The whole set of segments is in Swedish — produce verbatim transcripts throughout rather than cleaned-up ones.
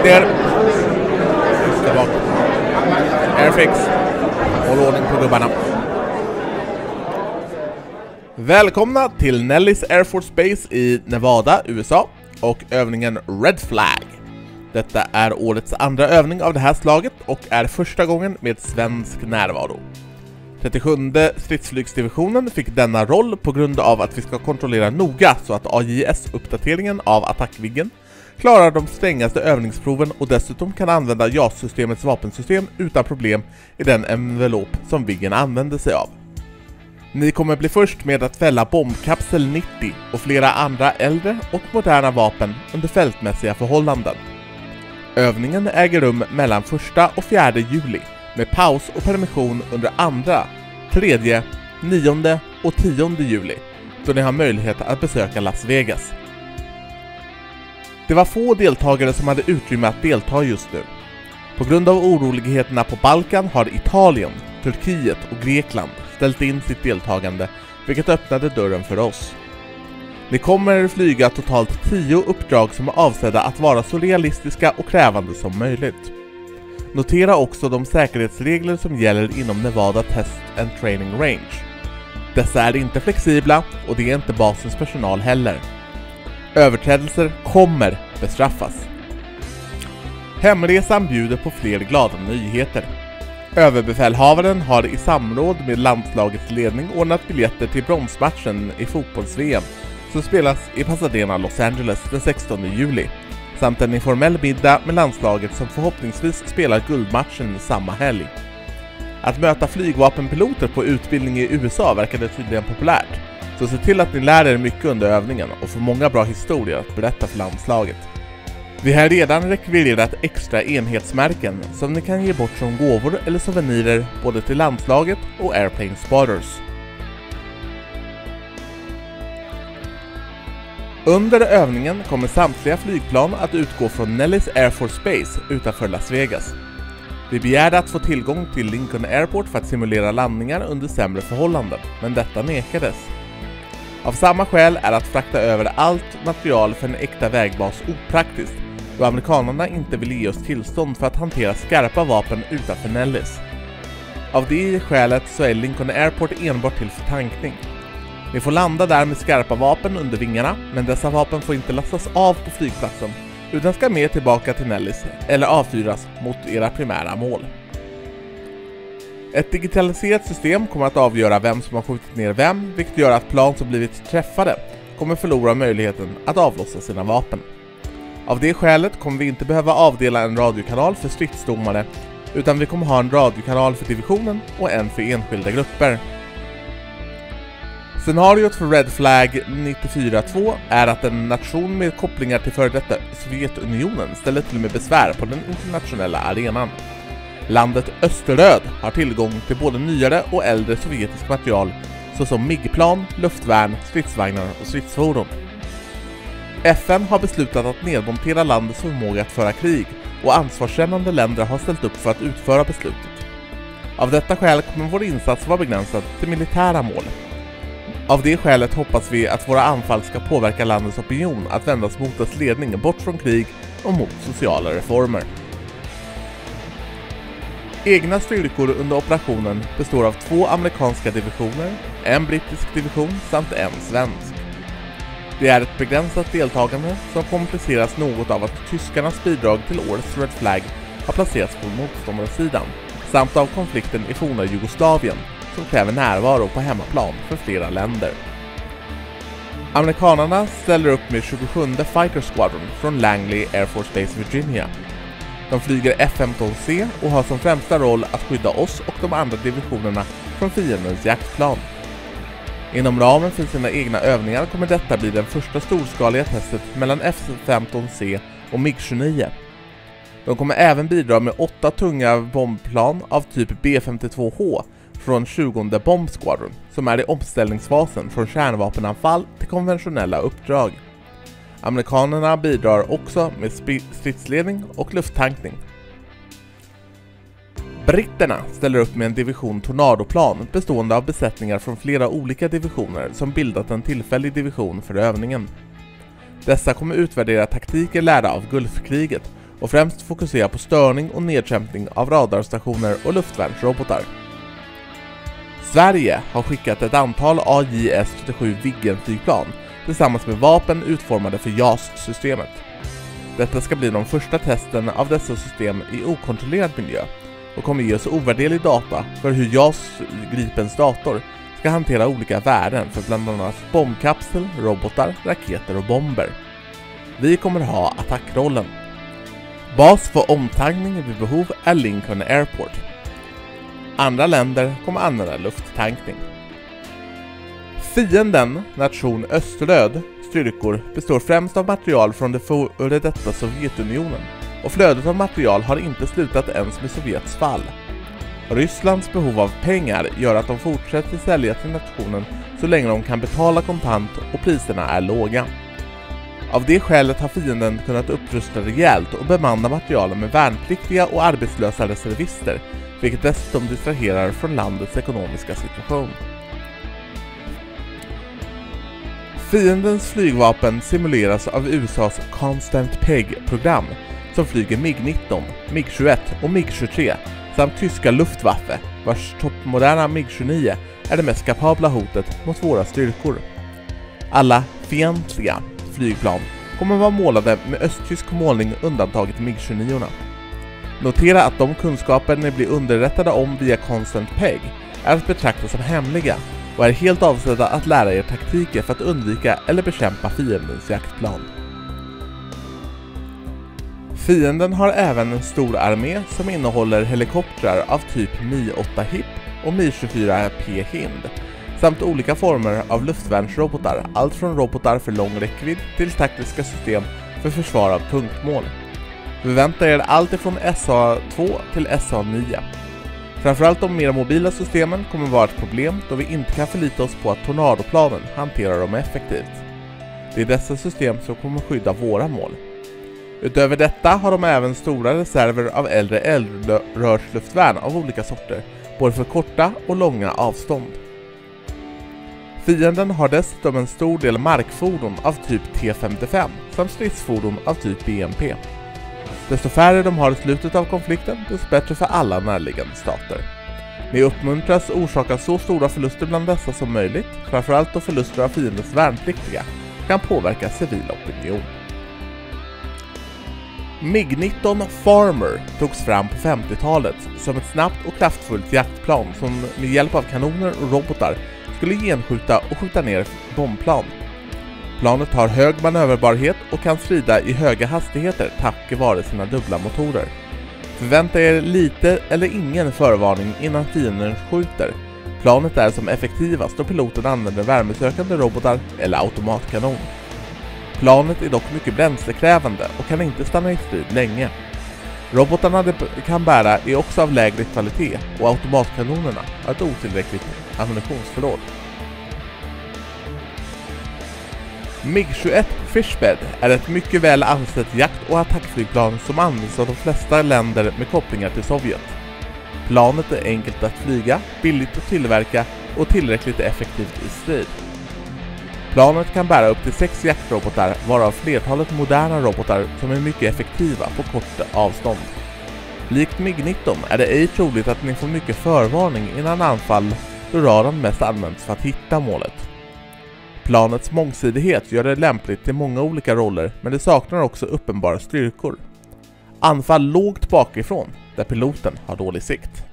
ner. Just bak. Airfix. Håll ordning på gubbarna. Välkomna till Nellis Air Force Base i Nevada, U S A och övningen Red Flag. Detta är årets andra övning av det här slaget och är första gången med svensk närvaro. trettiosjunde stridsflygsdivisionen fick denna roll på grund av att vi ska kontrollera noga så att A J S-uppdateringen av attackviggen klarar de strängaste övningsproven och dessutom kan använda J A S-systemets vapensystem utan problem i den envelop som Viggen använder sig av. Ni kommer bli först med att fälla bombkapsel nittio och flera andra äldre och moderna vapen under fältmässiga förhållanden. Övningen äger rum mellan första och fjärde juli med paus och permission under andra, tredje, nionde och tionde juli då ni har möjlighet att besöka Las Vegas. Det var få deltagare som hade utrymme att delta just nu. På grund av oroligheterna på Balkan har Italien, Turkiet och Grekland ställt in sitt deltagande, vilket öppnade dörren för oss. Ni kommer flyga totalt tio uppdrag som är avsedda att vara så realistiska och krävande som möjligt. Notera också de säkerhetsregler som gäller inom Nevada Test and Training Range. Dessa är inte flexibla och det är inte basens personal heller. Överträdelser kommer bestraffas. Hemresan bjuder på fler glada nyheter. Överbefälhavaren har i samråd med landslagets ledning ordnat biljetter till bronsmatchen i fotbolls-V M som spelas i Pasadena, Los Angeles den sextonde juli samt en informell middag med landslaget som förhoppningsvis spelar guldmatchen samma helg. Att möta flygvapenpiloter på utbildning i U S A verkade tydligen populärt, så se till att ni lär er mycket under övningen och får många bra historier att berätta för landslaget. Vi har redan rekvirerat extra enhetsmärken som ni kan ge bort som gåvor eller souvenirer både till landslaget och Airplane Spotters. Under övningen kommer samtliga flygplan att utgå från Nellis Air Force Base utanför Las Vegas. Vi begärde att få tillgång till Lincoln Airport för att simulera landningar under sämre förhållanden, men detta nekades. Av samma skäl är att frakta över allt material för en äkta vägbas opraktiskt, då amerikanerna inte vill ge oss tillstånd för att hantera skarpa vapen utanför Nellis. Av det skälet så är Lincoln Airport enbart till för tankning. Ni får landa där med skarpa vapen under vingarna, men dessa vapen får inte lastas av på flygplatsen utan ska med tillbaka till Nellis eller avfyras mot era primära mål. Ett digitaliserat system kommer att avgöra vem som har skjutit ner vem, vilket gör att plan som blivit träffade kommer förlora möjligheten att avlossa sina vapen. Av det skälet kommer vi inte behöva avdela en radiokanal för stridsdomare, utan vi kommer ha en radiokanal för divisionen och en för enskilda grupper. Scenariot för Red Flag nittiofyra två är att en nation med kopplingar till före detta Sovjetunionen ställer till med besvär på den internationella arenan. Landet Österröd har tillgång till både nyare och äldre sovjetisk material såsom MiG-plan, luftvärn, stridsvagnar och stridsfordon. F N har beslutat att nedmontera landets förmåga att föra krig och ansvarskännande länder har ställt upp för att utföra beslutet. Av detta skäl kommer vår insats vara begränsad till militära mål. Av det skälet hoppas vi att våra anfall ska påverka landets opinion att vändas mot dess ledning bort från krig och mot sociala reformer. Egna styrkor under operationen består av två amerikanska divisioner, en brittisk division samt en svensk. Det är ett begränsat deltagande som kompliceras något av att tyskarnas bidrag till årets Red Flag har placerats på motståndarsidan samt av konflikten i forna Jugoslavien som kräver närvaro på hemmaplan för flera länder. Amerikanerna ställer upp med tjugosjunde Fighter Squadron från Langley Air Force Base, Virginia. De flyger F femton C och har som främsta roll att skydda oss och de andra divisionerna från fiendens jaktplan. Inom ramen för sina egna övningar kommer detta bli den första storskaliga testet mellan F femton C och MiG tjugonio. De kommer även bidra med åtta tunga bombplan av typ B femtiotvå H från tjugonde Bomb Squadron som är i omställningsfasen från kärnvapenanfall till konventionella uppdrag. Amerikanerna bidrar också med stridsledning och lufttankning. Britterna ställer upp med en division tornadoplan bestående av besättningar från flera olika divisioner som bildat en tillfällig division för övningen. Dessa kommer utvärdera taktiker lärda av Gulfkriget och främst fokusera på störning och nedkämpning av radarstationer och luftvärnsrobotar. Sverige har skickat ett antal A J S trettiosju Viggen-flygplan tillsammans med vapen utformade för J A S-systemet. Detta ska bli de första testen av dessa system i okontrollerad miljö och kommer ge oss ovärderlig data för hur J A S Gripens dator ska hantera olika värden för bland annat bombkapsel, robotar, raketer och bomber. Vi kommer ha attackrollen. Bas för omtaggning vid behov är Lincoln Airport. Andra länder kommer använda lufttankning. Fienden, nation Österlöd, styrkor består främst av material från det före detta Sovjetunionen och flödet av material har inte slutat ens med Sovjets fall. Rysslands behov av pengar gör att de fortsätter sälja till nationen så länge de kan betala kontant och priserna är låga. Av det skälet har fienden kunnat upprusta rejält och bemanna materialen med värnpliktiga och arbetslösa reservister, vilket dessutom distraherar från landets ekonomiska situation. Fiendens flygvapen simuleras av U S A:s Constant Peg-program som flyger MiG nitton, MiG tjugoett och MiG tjugotre samt tyska Luftwaffe, vars toppmoderna MiG tjugonio är det mest kapabla hotet mot våra styrkor. Alla fientliga flygplan kommer vara målade med östtysk målning undantaget MiG tjugonio. Notera att de kunskaper ni blir underrättade om via Constant Peg är att betrakta som hemliga och är helt avsedda att lära er taktiker för att undvika eller bekämpa fiendens jaktplan. Fienden har även en stor armé som innehåller helikoptrar av typ Mi åtta Hip och Mi tjugofyra P Hind samt olika former av luftvärnsrobotar, allt från robotar för lång räckvidd till taktiska system för försvar av punktmål. Förvänta er allt ifrån S A två till S A nio. Framförallt de mer mobila systemen kommer vara ett problem då vi inte kan förlita oss på att tornadoplanen hanterar dem effektivt. Det är dessa system som kommer skydda våra mål. Utöver detta har de även stora reserver av äldre eldrörsluftvärn av olika sorter, både för korta och långa avstånd. Fienden har dessutom en stor del markfordon av typ T femtiofem samt stridsfordon av typ B M P. Desto färre de har i slutet av konflikten, desto bättre för alla närliggande stater. Ni uppmuntras orsaka så stora förluster bland dessa som möjligt, framförallt då förluster av fiendens värnpliktiga kan påverka civil opinion. MiG nitton Farmer togs fram på femtiotalet som ett snabbt och kraftfullt jaktplan som med hjälp av kanoner och robotar skulle genskjuta och skjuta ner bombplan. Planet har hög manöverbarhet och kan strida i höga hastigheter tack vare sina dubbla motorer. Förvänta er lite eller ingen förvarning innan fienden skjuter. Planet är som effektivast då piloten använder värmesökande robotar eller automatkanon. Planet är dock mycket bränslekrävande och kan inte stanna i strid länge. Robotarna det kan bära är också av lägre kvalitet och automatkanonerna har ett otillräckligt ammunitionsförråd. MiG tjugoett Fishbed är ett mycket väl ansett jakt- och attackflygplan som används av de flesta länder med kopplingar till Sovjet. Planet är enkelt att flyga, billigt att tillverka och tillräckligt effektivt i strid. Planet kan bära upp till sex jaktrobotar, varav flertalet moderna robotar som är mycket effektiva på kort avstånd. Likt MiG nitton är det ej troligt att ni får mycket förvarning innan anfall då radarn mest används för att hitta målet. Planets mångsidighet gör det lämpligt till många olika roller, men det saknar också uppenbara styrkor. Anfall lågt bakifrån, där piloten har dålig sikt.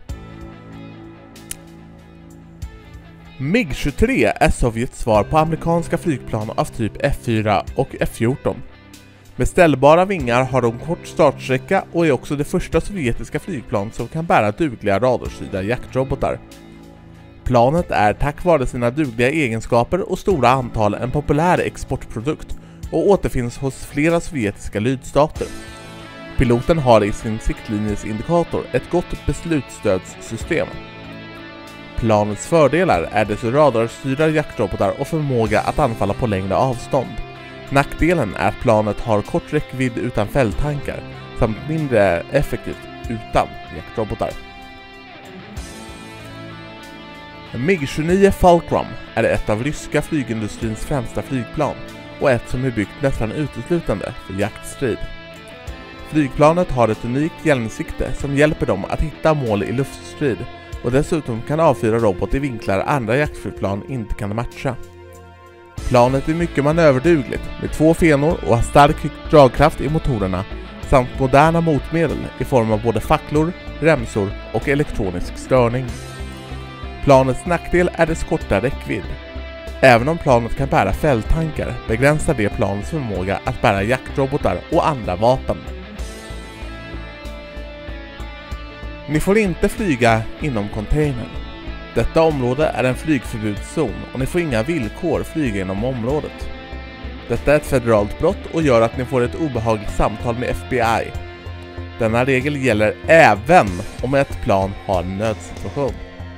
MiG tjugotre är Sovjets svar på amerikanska flygplan av typ F fyra och F fjorton. Med ställbara vingar har de kort startsträcka och är också det första sovjetiska flygplan som kan bära dugliga radarstyrda jaktrobotar. Planet är tack vare sina dugliga egenskaper och stora antal en populär exportprodukt och återfinns hos flera sovjetiska lydstater. Piloten har i sin siktlinjesindikator ett gott beslutsstödssystem. Planets fördelar är dess radarstyrda jaktrobotar och förmåga att anfalla på längre avstånd. Nackdelen är att planet har kort räckvidd utan fälttankar samt mindre effektivt utan jaktrobotar. MiG tjugonio Fulcrum är ett av ryska flygindustrins främsta flygplan och ett som är byggt nästan uteslutande för jaktstrid. Flygplanet har ett unikt hjälmsikte som hjälper dem att hitta mål i luftstrid och dessutom kan avfyra robot i vinklar andra jaktflygplan inte kan matcha. Planet är mycket manöverdugligt med två fenor och har stark dragkraft i motorerna samt moderna motmedel i form av både facklor, remsor och elektronisk störning. Planets nackdel är dess korta räckvidd. Även om planet kan bära fälttankar begränsar det planets förmåga att bära jaktrobotar och andra vapen. Ni får inte flyga inom containern. Detta område är en flygförbudszon och ni får inga villkor flyga inom området. Detta är ett federalt brott och gör att ni får ett obehagligt samtal med F B I. Denna regel gäller även om ett plan har en nödsituation.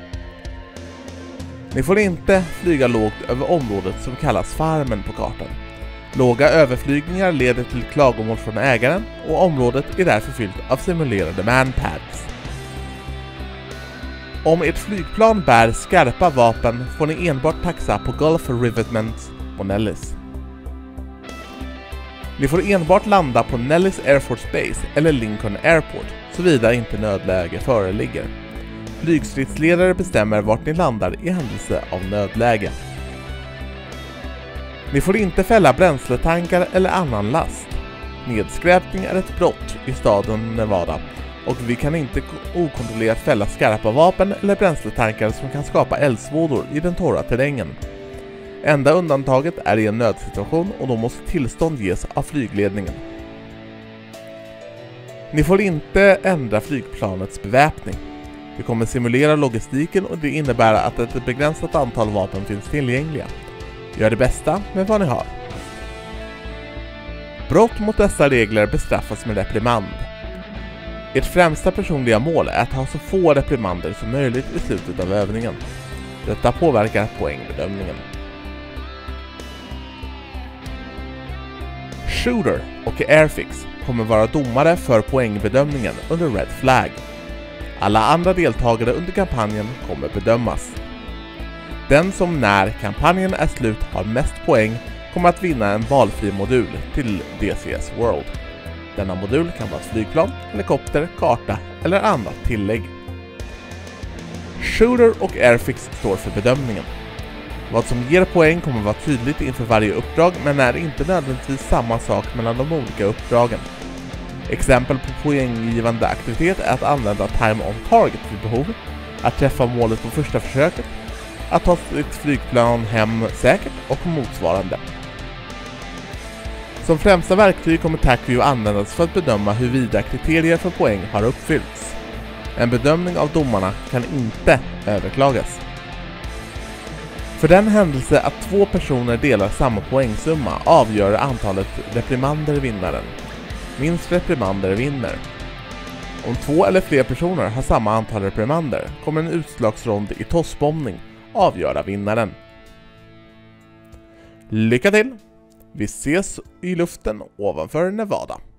Ni får inte flyga lågt över området som kallas farmen på kartan. Låga överflygningar leder till klagomål från ägaren och området är därför fyllt av simulerade manpads. Om ert flygplan bär skarpa vapen får ni enbart taxa på Gulf Rivetment och Nellis. Ni får enbart landa på Nellis Air Force Base eller Lincoln Airport såvida inte nödläge föreligger. Flygstridsledare bestämmer vart ni landar i händelse av nödläge. Ni får inte fälla bränsletankar eller annan last. Nedskräpning är ett brott i staden Nevada och vi kan inte okontrollerat fälla skarpa vapen eller bränsletankar som kan skapa eldsvådor i den torra terrängen. Enda undantaget är i en nödsituation och då måste tillstånd ges av flygledningen. Ni får inte ändra flygplanets beväpning. Vi kommer simulera logistiken och det innebär att ett begränsat antal vapen finns tillgängliga. Gör det bästa med vad ni har. Brott mot dessa regler bestraffas med reprimand. Ert främsta personliga mål är att ha så få reprimander som möjligt i slutet av övningen. Detta påverkar poängbedömningen. Shooter och Airfix kommer vara domare för poängbedömningen under Red Flag. Alla andra deltagare under kampanjen kommer bedömas. Den som när kampanjen är slut har mest poäng kommer att vinna en valfri modul till D C S World. Denna modul kan vara ett flygplan, helikopter, karta eller annat tillägg. Shooter och Airfix står för bedömningen. Vad som ger poäng kommer vara tydligt inför varje uppdrag men är inte nödvändigtvis samma sak mellan de olika uppdragen. Exempel på poänggivande aktivitet är att använda time on target vid behov, att träffa målet på första försöket, att ta sitt flygplan hem säkert och motsvarande. Som främsta verktyg kommer TACView användas för att bedöma huruvida kriterier för poäng har uppfyllts. En bedömning av domarna kan inte överklagas. För den händelse att två personer delar samma poängsumma avgör antalet reprimander vinnaren. Minst reprimander vinner. Om två eller fler personer har samma antal reprimander kommer en utslagsrond i tossbombning avgöra vinnaren. Lycka till! Vi ses i luften ovanför Nevada.